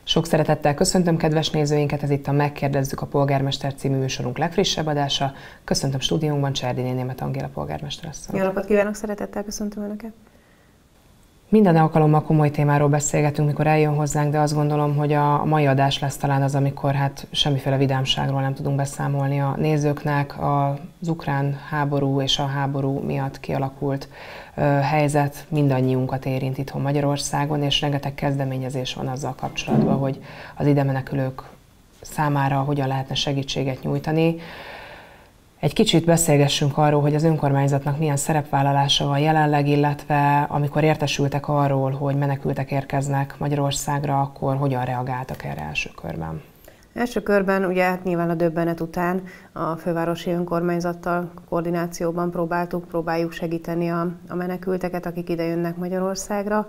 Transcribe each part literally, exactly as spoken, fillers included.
Sok szeretettel köszöntöm kedves nézőinket, ez itt a Megkérdezzük a Polgármester című műsorunk legfrissebb adása. Köszöntöm stúdiónkban Cserdiné Németh Angéla polgármester asszony. Jó napot kívánok, szeretettel köszöntöm Önöket! Minden alkalommal komoly témáról beszélgetünk, mikor eljön hozzánk, de azt gondolom, hogy a mai adás lesz talán az, amikor hát semmiféle vidámságról nem tudunk beszámolni a nézőknek. Az ukrán háború és a háború miatt kialakult ö, helyzet mindannyiunkat érint itthon Magyarországon, és rengeteg kezdeményezés van azzal kapcsolatban, hogy az ide menekülők számára hogyan lehetne segítséget nyújtani. Egy kicsit beszélgessünk arról, hogy az önkormányzatnak milyen szerepvállalása van jelenleg, illetve amikor értesültek arról, hogy menekültek érkeznek Magyarországra, akkor hogyan reagáltak erre első körben? Első körben ugye hát nyilván a döbbenet után a fővárosi önkormányzattal koordinációban próbáltuk, próbáljuk segíteni a, a menekülteket, akik ide jönnek Magyarországra.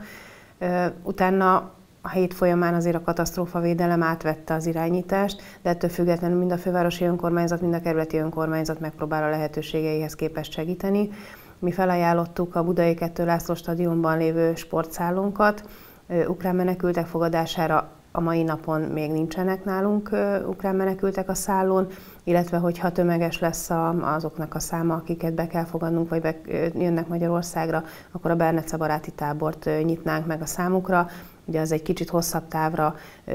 Utána a hét folyamán azért a katasztrófavédelem átvette az irányítást, de ettől függetlenül mind a fővárosi önkormányzat, mind a kerületi önkormányzat megpróbál a lehetőségeihez képest segíteni. Mi felajánlottuk a Budai kettő László stadionban lévő sportszállónkat. Ukrán menekültek fogadására a mai napon még nincsenek nálunk ukrán menekültek a szállón, illetve hogyha tömeges lesz a, azoknak a száma, akiket be kell fogadnunk, vagy be, jönnek Magyarországra, akkor a Bernece baráti tábort nyitnánk meg a számukra. Ugye az egy kicsit hosszabb távra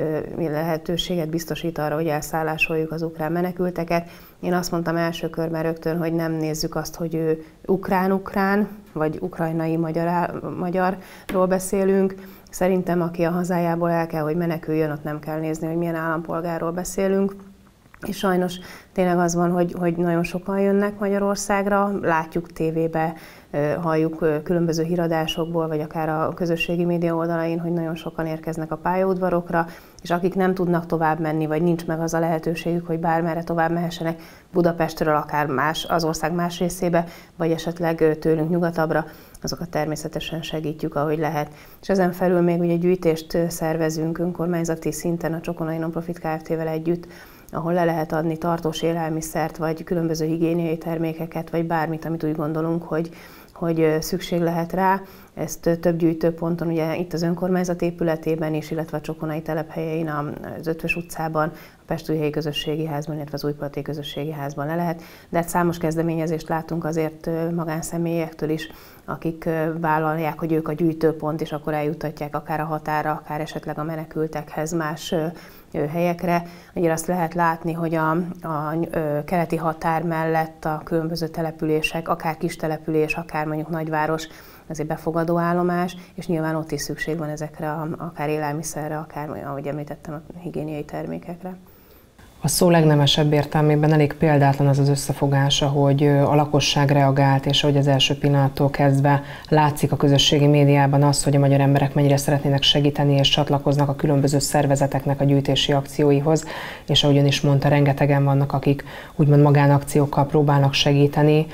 lehetőséget biztosít arra, hogy elszállásoljuk az ukrán menekülteket. Én azt mondtam első körben rögtön, hogy nem nézzük azt, hogy ő ukrán-ukrán, vagy ukrajnai magyar, magyarról beszélünk. Szerintem, aki a hazájából el kell, hogy meneküljön, ott nem kell nézni, hogy milyen állampolgárról beszélünk. És sajnos tényleg az van, hogy, hogy nagyon sokan jönnek Magyarországra, látjuk tévébe, halljuk különböző híradásokból, vagy akár a közösségi média oldalain, hogy nagyon sokan érkeznek a pályaudvarokra, és akik nem tudnak tovább menni, vagy nincs meg az a lehetőségük, hogy bármerre tovább mehessenek Budapestről, akár más, az ország más részébe, vagy esetleg tőlünk nyugatabbra, azokat természetesen segítjük, ahogy lehet. És ezen felül még ugye gyűjtést szervezünk önkormányzati szinten a Csokonai Nonprofit Kft-vel együtt, ahol le lehet adni tartós élelmiszert, vagy különböző higiéniai termékeket, vagy bármit, amit úgy gondolunk, hogy, hogy szükség lehet rá. Ezt több gyűjtőponton, ugye itt az önkormányzat épületében is, illetve a Csokonai telephelyein, az Ötvös utcában, a Pestújhelyi Közösségi Házban, illetve az Újpaloti Közösségi Házban le lehet. De hát számos kezdeményezést látunk azért magánszemélyektől is, akik vállalják, hogy ők a gyűjtőpont, és akkor eljuttatják akár a határa, akár esetleg a menekültekhez más helyekre. Ugye azt lehet látni, hogy a, a keleti határ mellett a különböző települések, akár kis település, akár mondjuk nagyváros, azért befogadó állomás, és nyilván ott is szükség van ezekre, akár élelmiszerre, akár, ahogy említettem, a higiéniai termékekre. A szó legnemesebb értelmében elég példátlan az az összefogása, hogy a lakosság reagált, és hogy az első pillanattól kezdve látszik a közösségi médiában az, hogy a magyar emberek mennyire szeretnének segíteni, és csatlakoznak a különböző szervezeteknek a gyűjtési akcióihoz, és ahogy ön is mondta, rengetegen vannak, akik úgymond magánakciókkal próbálnak segíteni.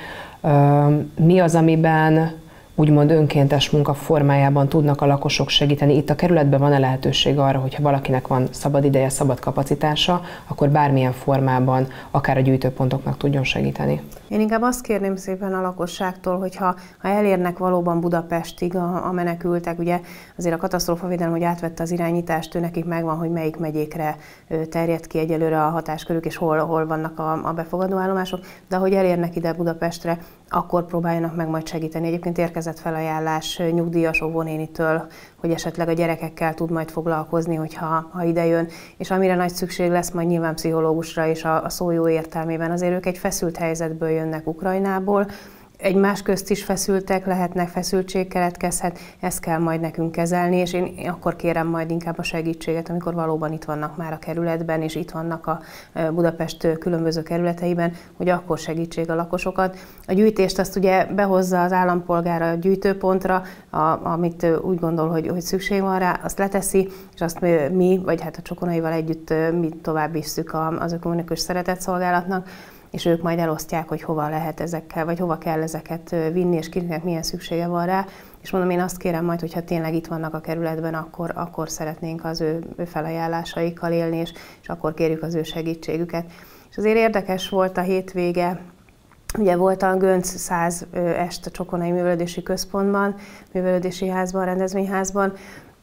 Mi az, amiben úgymond önkéntes munka formájában tudnak a lakosok segíteni? Itt a kerületben van-e lehetőség arra, hogyha valakinek van szabad ideje, szabad kapacitása, akkor bármilyen formában, akár a gyűjtőpontoknak tudjon segíteni? Én inkább azt kérném szépen a lakosságtól, hogy ha, ha elérnek valóban Budapestig a, a menekültek, ugye azért a katasztrófavédelem, hogy átvette az irányítást, ő nekik megvan, hogy melyik megyékre terjed ki egyelőre a hatáskörük, és hol, hol vannak a, a befogadó állomások, de ahogy elérnek ide Budapestre, akkor próbáljanak meg majd segíteni. Egyébként érkezett felajánlás nyugdíjas óvónénitől, hogy esetleg a gyerekekkel tud majd foglalkozni, hogyha ha ide jön, és amire nagy szükség lesz, majd nyilván pszichológusra és a, a szó jó értelmében. Azért ők egy feszült helyzetből jönnek Ukrajnából, egymás közt is feszültek, lehetnek, feszültség keletkezhet, ezt kell majd nekünk kezelni, és én akkor kérem majd inkább a segítséget, amikor valóban itt vannak már a kerületben, és itt vannak a Budapest különböző kerületeiben, hogy akkor segítség a lakosokat. A gyűjtést azt ugye behozza az állampolgár a gyűjtőpontra, a, amit úgy gondol, hogy, hogy szükség van rá, azt leteszi, és azt mi, vagy hát a Csokonaival együtt mi tovább visszük az Ökumenikus Szeretetszolgálatnak, és ők majd elosztják, hogy hova lehet ezekkel, vagy hova kell ezeket vinni, és kinek milyen szüksége van rá. És mondom, én azt kérem majd, hogyha tényleg itt vannak a kerületben, akkor, akkor szeretnénk az ő, ő felajánlásaikkal élni, és, és akkor kérjük az ő segítségüket. És azért érdekes volt a hétvége, ugye volt a Gönc száz est a Csokonai Művelődési Központban, Művelődési Házban, Rendezvényházban.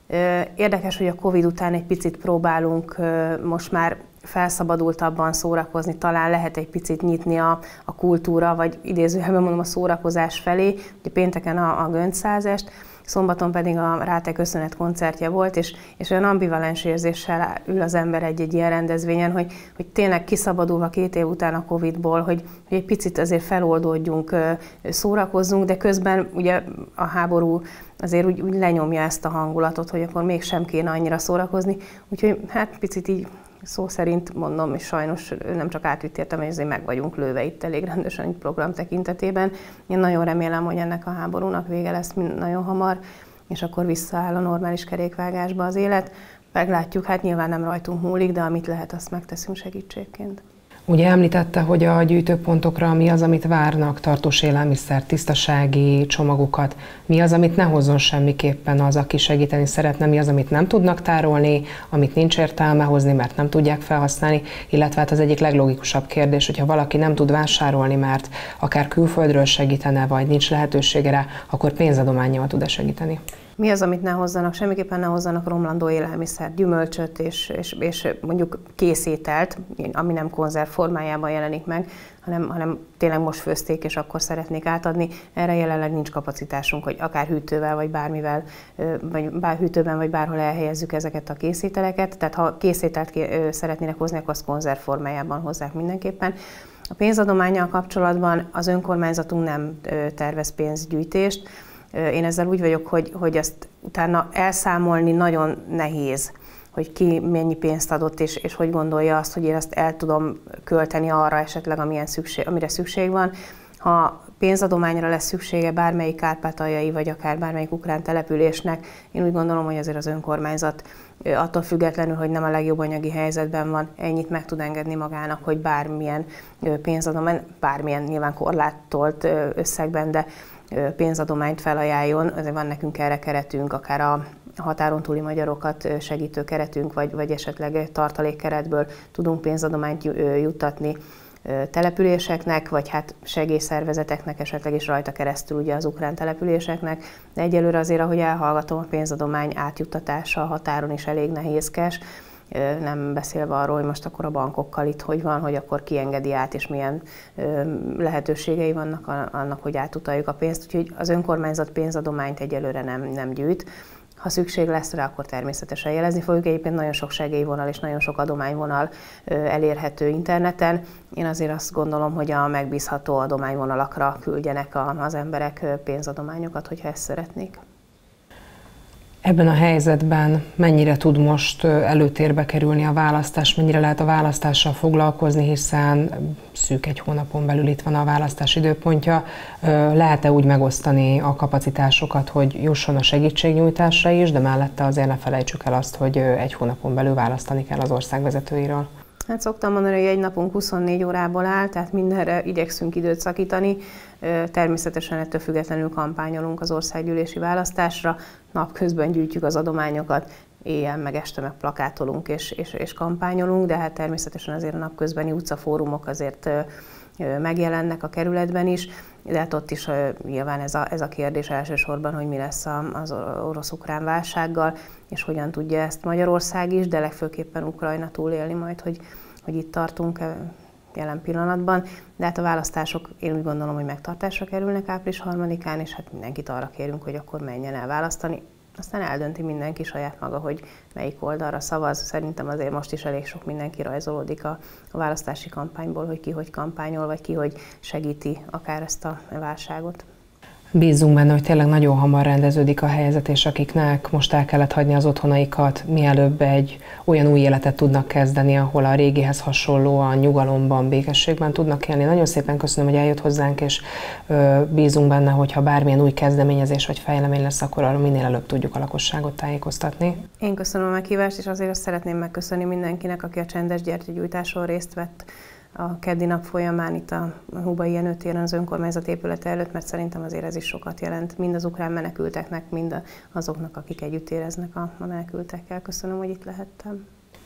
Érdekes, hogy a Covid után egy picit próbálunk most már felszabadultabban szórakozni, talán lehet egy picit nyitni a, a kultúra, vagy idézőjelben mondom a szórakozás felé. Ugye pénteken a, a Göncszázest, szombaton pedig a Ráte köszönet koncertje volt, és, és olyan ambivalens érzéssel ül az ember egy-egy ilyen rendezvényen, hogy, hogy tényleg kiszabadulva két év után a Covidból, hogy, hogy egy picit azért feloldódjunk, szórakozzunk, de közben ugye a háború azért úgy, úgy lenyomja ezt a hangulatot, hogy akkor mégsem kéne annyira szórakozni. Úgyhogy hát picit így szó szerint mondom, és sajnos nem csak átvitt értem, hogy azért meg vagyunk lőve itt elég rendesen egy program tekintetében. Én nagyon remélem, hogy ennek a háborúnak vége lesz nagyon hamar, és akkor visszaáll a normális kerékvágásba az élet. Meglátjuk, hát nyilván nem rajtunk múlik, de amit lehet, azt megteszünk segítségként. Ugye említette, hogy a gyűjtőpontokra mi az, amit várnak, tartós élelmiszer, tisztasági csomagokat, mi az, amit ne hozzon semmiképpen az, aki segíteni szeretne, mi az, amit nem tudnak tárolni, amit nincs értelme hozni, mert nem tudják felhasználni, illetve hát az egyik leglogikusabb kérdés, hogyha valaki nem tud vásárolni, mert akár külföldről segítene, vagy nincs lehetősége rá, akkor pénzadománnyal tud-e segíteni? Mi az, amit ne hozzanak? Semmiképpen ne hozzanak romlandó élelmiszer, gyümölcsöt és, és, és mondjuk készételt, ami nem konzerv formájában jelenik meg, hanem, hanem tényleg most főzték, és akkor szeretnék átadni. Erre jelenleg nincs kapacitásunk, hogy akár hűtővel, vagy bármivel, vagy bár hűtőben, vagy bárhol elhelyezzük ezeket a készételeket. Tehát ha készételt szeretnének hozni, akkor azt konzerv formájában hozzák mindenképpen. A pénzadománnyal kapcsolatban az önkormányzatunk nem tervez pénzgyűjtést. Én ezzel úgy vagyok, hogy, hogy ezt utána elszámolni nagyon nehéz, hogy ki mennyi pénzt adott, és, és hogy gondolja azt, hogy én ezt el tudom költeni arra esetleg, amilyen szükség, amire szükség van. Ha pénzadományra lesz szüksége bármelyik kárpátaljai, vagy akár bármelyik ukrán településnek, én úgy gondolom, hogy azért az önkormányzat attól függetlenül, hogy nem a legjobb anyagi helyzetben van, ennyit meg tud engedni magának, hogy bármilyen pénzadomány, bármilyen nyilván korlátolt összegben, de pénzadományt felajánljon. Azért van nekünk erre keretünk, akár a határon túli magyarokat segítő keretünk, vagy, vagy esetleg tartalékkeretből tudunk pénzadományt juttatni településeknek, vagy hát segélyszervezeteknek, esetleg is rajta keresztül ugye az ukrán településeknek, de egyelőre azért, ahogy elhallgatom, a pénzadomány átjuttatása a határon is elég nehézkes, nem beszélve arról, hogy most akkor a bankokkal itt hogy van, hogy akkor kiengedi át, és milyen lehetőségei vannak annak, hogy átutaljuk a pénzt. Úgyhogy az önkormányzat pénzadományt egyelőre nem, nem gyűjt. Ha szükség lesz rá, akkor természetesen jelezni fogjuk. Egyébként nagyon sok segélyvonal és nagyon sok adományvonal elérhető interneten. Én azért azt gondolom, hogy a megbízható adományvonalakra küldjenek az emberek pénzadományokat, hogyha ezt szeretnék. Ebben a helyzetben mennyire tud most előtérbe kerülni a választás, mennyire lehet a választással foglalkozni, hiszen szűk egy hónapon belül itt van a választás időpontja. Lehet-e úgy megosztani a kapacitásokat, hogy jusson a segítségnyújtásra is, de mellette azért ne felejtsük el azt, hogy egy hónapon belül választani kell az ország vezetőiről? Hát szoktam mondani, hogy egy napunk huszonnégy órából áll, tehát mindenre igyekszünk időt szakítani. Természetesen ettől függetlenül kampányolunk az országgyűlési választásra, napközben gyűjtjük az adományokat, éjjel meg este meg plakátolunk és, és, és kampányolunk, de hát természetesen azért a napközbeni utcafórumok azért megjelennek a kerületben is, de hát ott is nyilván ez a, ez a kérdés elsősorban, hogy mi lesz az orosz-ukrán válsággal, és hogyan tudja ezt Magyarország is, de legfőképpen Ukrajna túlélni majd, hogy, hogy itt tartunk jelen pillanatban. De hát a választások, én úgy gondolom, hogy megtartásra kerülnek április harmadikán, és hát mindenkit arra kérünk, hogy akkor menjen el választani. Aztán eldönti mindenki saját maga, hogy melyik oldalra szavaz. Szerintem azért most is elég sok mindenki rajzolódik a, a választási kampányból, hogy ki hogy kampányol, vagy ki hogy segíti akár ezt a válságot. Bízzunk benne, hogy tényleg nagyon hamar rendeződik a helyzet, és akiknek most el kellett hagyni az otthonaikat, mielőbb egy olyan új életet tudnak kezdeni, ahol a régihez hasonlóan nyugalomban, békességben tudnak élni. Nagyon szépen köszönöm, hogy eljött hozzánk, és bízunk benne, hogy ha bármilyen új kezdeményezés vagy fejlemény lesz, akkor arra minél előbb tudjuk a lakosságot tájékoztatni. Én köszönöm a meghívást, és azért azt szeretném megköszönni mindenkinek, aki a csendes gyertyagyújtáson részt vett a keddi nap folyamán itt a Húbai Jenő téren az önkormányzat épülete előtt, mert szerintem azért ez is sokat jelent mind az ukrán menekülteknek, mind azoknak, akik együtt éreznek a menekültekkel. Köszönöm, hogy itt lehettem.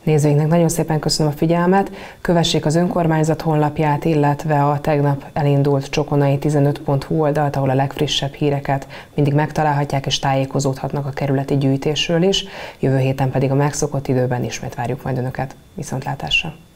Nézőinknek nagyon szépen köszönöm a figyelmet, kövessék az önkormányzat honlapját, illetve a tegnap elindult csokonai tizenöt pont hu oldalt, ahol a legfrissebb híreket mindig megtalálhatják és tájékozódhatnak a kerületi gyűjtésről is. Jövő héten pedig a megszokott időben ismét várjuk majd Önöket. Viszontlátásra!